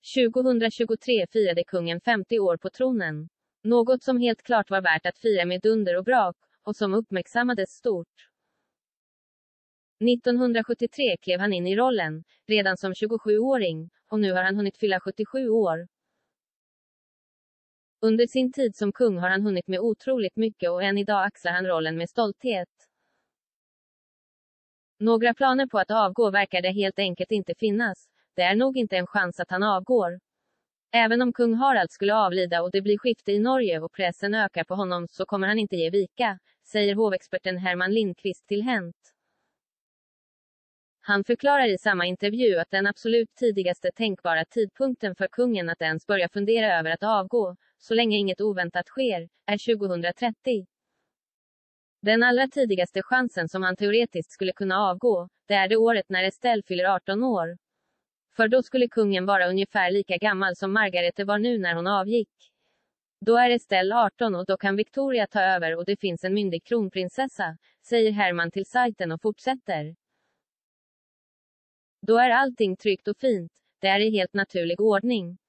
2023 firade kungen 50 år på tronen. Något som helt klart var värt att fira med dunder och brak, och som uppmärksammades stort. 1973 klev han in i rollen, redan som 27-åring, och nu har han hunnit fylla 77 år. Under sin tid som kung har han hunnit med otroligt mycket och än idag axlar han rollen med stolthet. Några planer på att avgå verkar det helt enkelt inte finnas. Det är nog inte en chans att han avgår. Även om kung Harald skulle avlida och det blir skifte i Norge och pressen ökar på honom så kommer han inte ge vika, säger hovexperten Herman Lindqvist till Hänt. Han förklarar i samma intervju att den absolut tidigaste tänkbara tidpunkten för kungen att ens börja fundera över att avgå, så länge inget oväntat sker, är 2030. Den allra tidigaste chansen som han teoretiskt skulle kunna avgå, det är det året när Estelle fyller 18 år. För då skulle kungen vara ungefär lika gammal som Margarete var nu när hon avgick. Då är Estelle 18 och då kan Victoria ta över och det finns en myndig kronprinsessa, säger Herman till sajten och fortsätter. Då är allting tryggt och fint, det är i helt naturlig ordning.